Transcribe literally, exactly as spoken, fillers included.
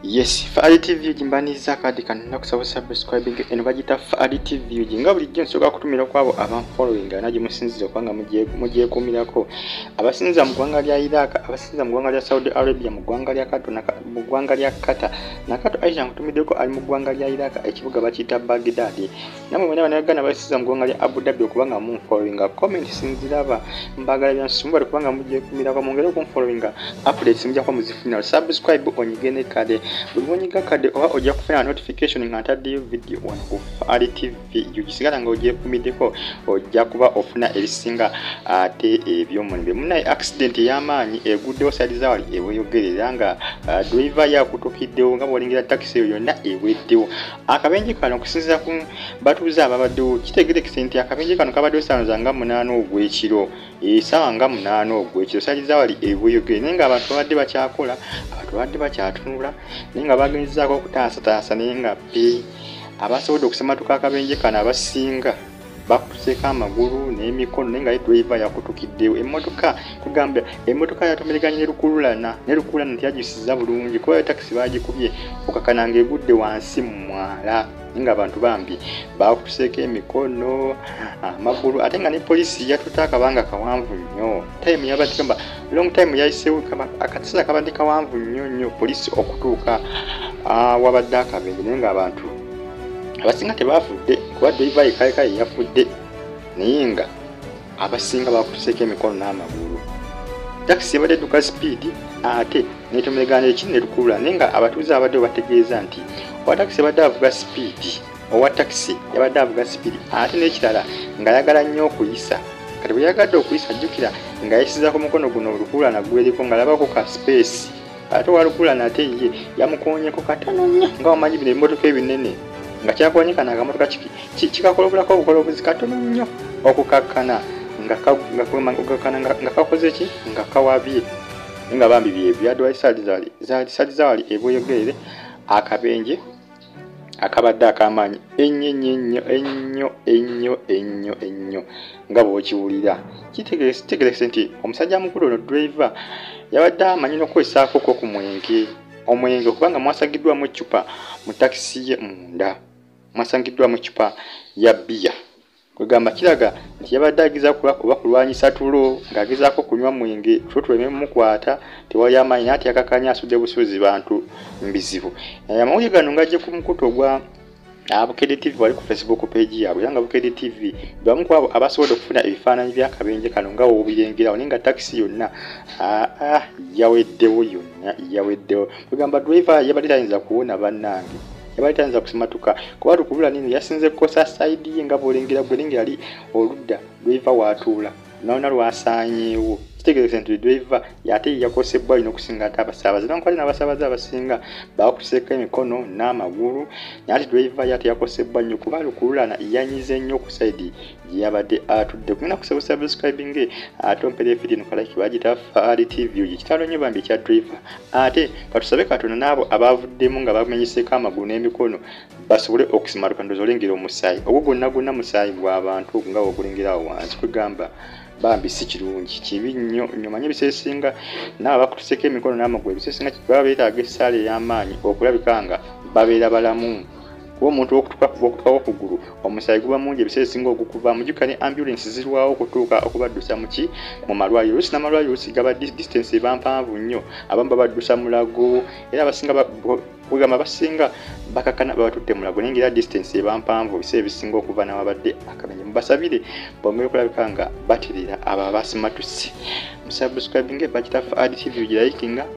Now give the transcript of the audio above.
Yes, Fadi T V jimbaniza kadi kanina kusaba subscribing eno bagita Fadi T V jinga buli gye nsoka kutumira kwabo aba following anaji musinzizo kwanga mujye mujye kumirako abasinza mu gwanga lya Iraq abasinza mu gwanga lya Saudi Arabia mu gwanga lya Kato na mu gwanga lya Qatar na Kato Aisha nkutumiddeko ali mu gwanga lya Iraq ekibuga bakita Baghdad namwe bana banagana basinza mu gwanga lya Abu Dhabi kubanga mu following comment sinziraba mbagala bya nsumba kubanga mujye kumirako mongere ku following updates mujya kwa muzifuna subscribe onyigene kade buli wonyiga kade oba ojja kufuna notification nga ntaddeyo video wano ku Fadi T V yugisigala nga ojje kumideko ojja kuba ofuna ebisinga ate ebyomunbe munaye accident y'amaanyi eguddewo side zawali eweyogerera nga uh, driver yakutukiddewo nga bwolengera taxi eyo yonna eweddewo akabenje kano kusinziza ku batuuze ababaddewo kitegerekese nti akabenje kano kabaddewo saawa nga munaana ogw'ekiro esaawa nga munaana ogw'ekiro side zawali eweyogerera naye nga abantu babadde bakyakola abantu babadde bakyatunula ninga bagenzaako okutaasa taasa ninga pe abasobodde okusematuka akabenje kana abasinga bakutuseko amagulu n'emikono ninga driver yakutukiddewo emmotoka kugamba emmotoka yatomereganye ne lukululana ne lukululana ntiyagisiza bulungi kuba taxi bagikubye okakananga egudde wansi mu mwala ninga abantu bambi bakutuseko emikono amagulu ate nga ne polisi yatutaaka banga kawanvu nnyo time yabatikamba long time yayisewo akatsala kabadde kawanvu nnyo nnyo polisi okutuuka wabadde akabenje ninga abantu abasinga tebafudde kuba driver ikaikayi yafudde naye nga abasinga bakutuseko emikono n'amagulu taxi yabadde duka speed ate netomeregana ekini ne lukulula naye nga abatuuze abadde bategeeza nti owa taxi yabadde avuga speed owa taxi yabadde avuga speed ate n'ekirala ng'ayagala nnyo okuyisa kati bwe yagadde okuyisa ajjukira nga yayisizako mukono guno olukululana gweriko ng'alabako ka space ate walukululana ate ye yamukoonyeko katono nnyo nga wamanyi bino ebimotoka ebinene nga kyakoonyekana akamotoka kikakolobulako obukolobozi katono nnyo okukakkana nga kakoze ki nga kawabye nga bambi byebyaddwali sadi zawali ebweyogerere akabenje akabadde akamanyi ennyo ennyo ennyo ennyo ennyo ennyo nga bw'okiwulira kitegerekese nti omusajja mukulu ono driver yabadde amanyi n'okukozesako ko ku mwenge omwenge okubanga mwasagiddwamu eccupa mu takisi ye munda mwasangiddwamu eccupa ya bbiya kwegamba kiraga nti yabadde agezaako kuba kulwanyisa tulo ng'agezaako kunywa mwenge tulo tuleme mukwata tewali amaanyi naye ate yakakanya asudde busuuzi bantu mbizibu amawulire gano ng'ajje ku mukutu ogwa Abafudde T V wali ku Facebook page yaabwe yanga Abafudde T V bamu kwabo abasobodde okufuna ebifaananyi by'akabenje kano nga wobirengerawo naye nga taxi yonna aa yaweddewo yonna yaweddewo kwegamba driver yabadde tayinza kuwona bannange yabadde tayinza kusimatuka kuba lukulula nini yasinze kukosa side ye nga bwolengera bwelengera ali oludda driver waatuula naona lwasaanyeewo kitegerekese nti driver yate yakosebwa ino okusinga ate abasaabaze nankubali n'abasaabaze abasinga bakutuseko emikono n'amagulu naye ati driver yate yakosebwa nnyo kuba lukululana yanyize nnyo ku side gye yabadde atudde kumina kusaba subscribing ate ompere video no kalaki bagita Fadi T V kitalo nnyo bambi ekya driver ate katusabe Katonda n'abo abavuddemu nga bamenyeseko amagulu n'emikono basobole okusimaluka ndozo olengera omusaayi ogwo gwonna gwonna musaayi gw'abantu nga ogulengerawo wansi kwegamba bambi si kirungi kibi nnyo nyomanye bisesinga naaba bakutuseko emikono n'amagulu ebisesinga baba beetaaga essaala ey'amaanyi okulabika nga babeera balamu kuba omuntu okutukawo okugulu omusaayi guba mungi ebisesinga okukuva mujjuka ne ambulance zirwawo okutuuka okubaddusa muki mu malwaliro oluusi n'amalwaliro oluusi gaba distance eba mpanvu nnyo abamu babaddusa mulago era abasinga kwegamba basinga bakakana babatutte mulago naye ng'era distance eba mpanvu biseera ebisinga okuva n'awabadde akabenje mubasabire bongere kulabika nga baterera abo abasimatuse musubscribing bakita Fadi T V girayikinga